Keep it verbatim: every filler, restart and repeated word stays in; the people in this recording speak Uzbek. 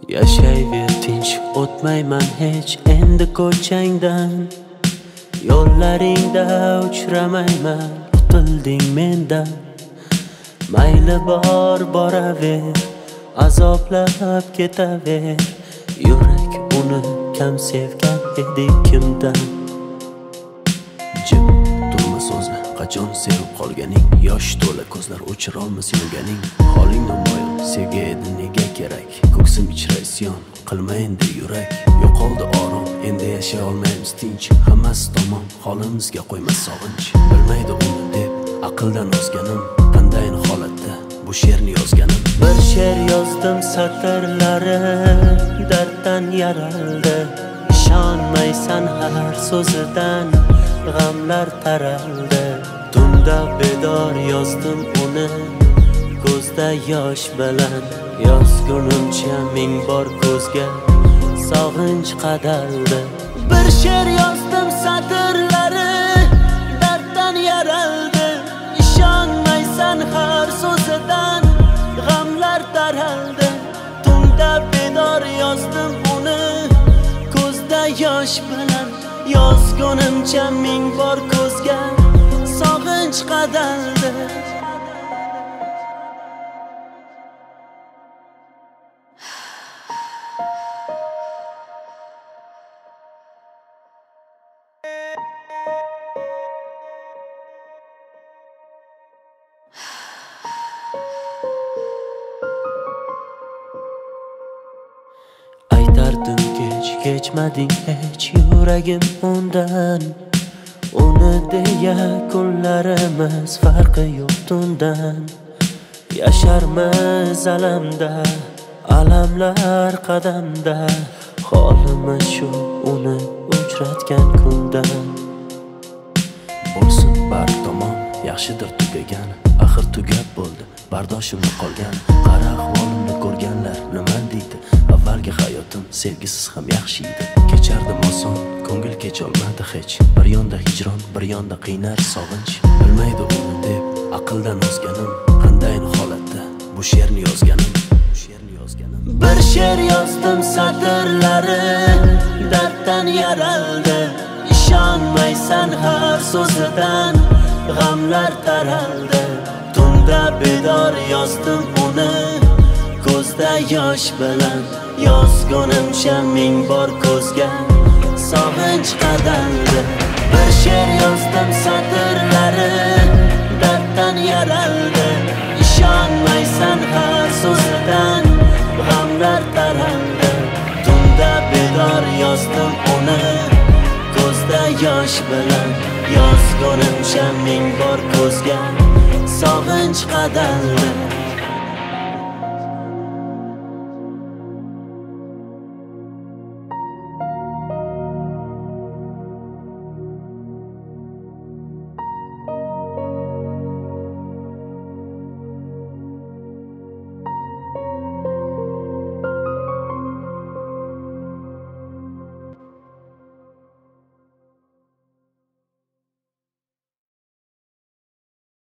Yashayver tinch, o'tmayman hech endi ko'changdan. Yo'llaringda uchramayman, qutilding mendan. Mayli bor boraver, azoblab ketaver. Yurak uni kam sevgan edi kimdan. Jim turma so'zla, qachon sevib qolganing? Yosh to'la ko'zlar o'chirolmas yurganing. Holing namoyon, sevgi edi nega kerak? Ko'ksim ichra isyon, qilma endi yurak. Yo'qoldi orom, endi yashay olmaymiz tinch. Hammasi tamom, holimizga qo'ymas sog'inch. Bilmaydi uni deb aqldan ozganim, qandayin holatda bu she'rni yozganim. Bir she'r yozdim satrlari darddan yaraldi. Ishonmaysan har so'zidan g'amlar taraldi. Tunda bedor yozdim uni ko'zda yosh bilan. Yozgunimcha ming bor ko'zga sog'inch qadaldi. Bir she'r yozdim satrlari darddan yaraldi. Ishonmaysan har so'zidan g'amlar taraldi. Tunda bedor yozdim uni ko'zda yosh bilan. Yozgunimcha ming bor ko'zga sog'inch qadaldi. Aytardim kech, kechmading hech yuragim undan. Uni deya kunlarimiz farqi yo'q tundan. Yasharmiz alamda, alamlar qadamda. Holimiz shu uni uchratgan kundan. Bo'lsin bar tomon, yaxshidir tugagan. Axir tugab bo'ldi, bardoshimni qolgan. Qara ahvolimni ko'rganlar nima deydi? Avvalgi hayotim sevgisiz ham yaxshi edi. Kechardim oson, ko'ngil kecholmadi hech. Bir yonda hijron, bir yonda qiynar sog'inch. Bilmaydi uni deb aqldan ozganim, qandayin holatda bu she'rni yozganim. Bu she'rni yozganim. Bir she'r yozdim satrlari darddan yaraldi. Ishonmaysan har so'zidan g'amlar taraldi. Tunda bedor yozdim uni ko'zda yosh bilan. Yozgunimcha ming bor ko'zga sog'inch qadaldi. Bir she'r yozdim satrlari darddan yaraldi. Ishonmaysan har so'zidan g'amlar taraldi. Tunda bedor yozdim uni ko'zda yosh bilan. Yozgunimcha ming bor ko'zga sog'inch qadaldi.